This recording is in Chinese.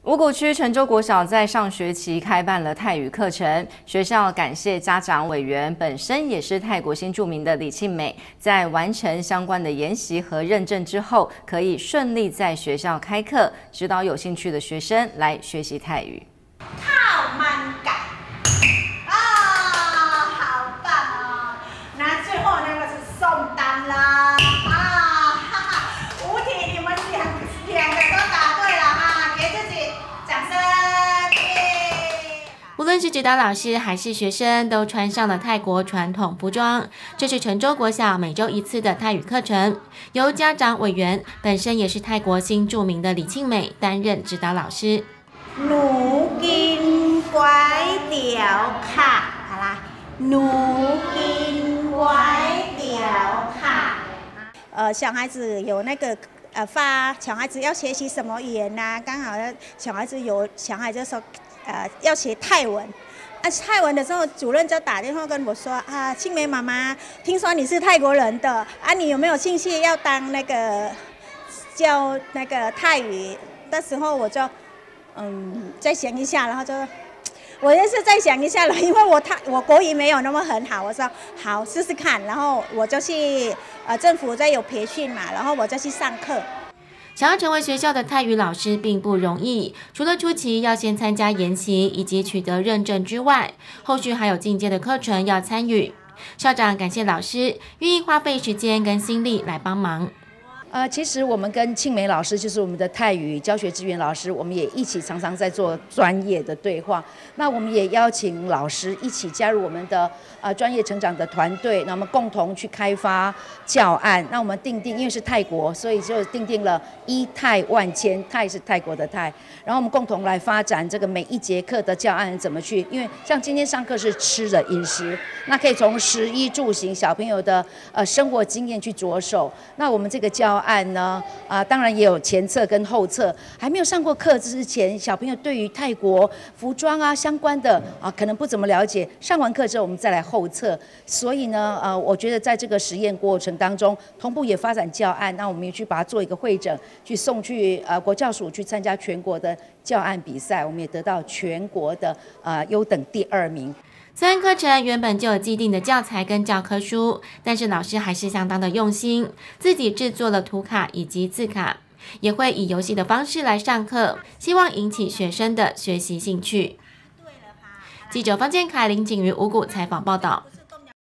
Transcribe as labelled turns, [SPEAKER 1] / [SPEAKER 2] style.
[SPEAKER 1] 五股区陈州国小在上学期开办了泰语课程，学校感谢家长委员本身也是泰国新住民的李庆美，在完成相关的研习和认证之后，可以顺利在学校开课，指导有兴趣的学生来学习泰语。
[SPEAKER 2] 靠慢感啊，好棒哦！那最后那个是送单啦。
[SPEAKER 3] 无论是指导老师还是学生，都穿上了泰国传统服装。这是陈州国小每周一次的泰语课程，由家长委员本身也是泰国新著名的李庆美担任指導老師。
[SPEAKER 2] หนูกินก๋วยเตี๋ยวค่ะ好啦หนูกินก๋วยเตี๋ยวค่ะ小孩子有那个小孩子要学习什么语言呐、刚好小孩子说。 要学泰文，泰文的时候，主任就打电话跟我说啊，庆梅妈妈，听说你是泰国人的啊，你有没有兴趣要当那个教那个泰语？那时候我就再想一下，然后我也是再想一下了，因为我国语没有那么很好，我说好试试看，然后我就去政府在有培训嘛，然后我就去上课。
[SPEAKER 3] 想要成为学校的泰语老师并不容易，除了初期要先参加研习以及取得认证之外，后续还有进阶的课程要参与。校长感谢老师愿意花费时间跟心力来帮忙。
[SPEAKER 4] 其实我们跟庆美老师，就是我们的泰语教学支援老师，我们也一起常常在做专业的对话。那我们也邀请老师一起加入我们的专业成长的团队，那我们共同去开发教案。那我们因为是泰国，所以就定了一泰万千，泰是泰国的泰。然后我们共同来发展这个每一节课的教案怎么去，因为像今天上课是吃的饮食，那可以从食衣住行小朋友的生活经验去着手。那我们这个教案呢，当然也有前册跟后册。还没有上过课之前，小朋友对于泰国服装相关的可能不怎么了解。上完课之后，我们再来后册。所以呢，我觉得在这个实验过程当中，同步也发展教案。那我们也去把它做一个会诊，去送去国教署去参加全国的教案比赛，我们也得到全国的优等第2名。
[SPEAKER 3] 虽然课程原本就有既定的教材跟教科书，但是老师还是相当的用心，自己制作了图卡以及字卡，也会以游戏的方式来上课，希望引起学生的学习兴趣。记者方建凯、林景瑜五股采访报道。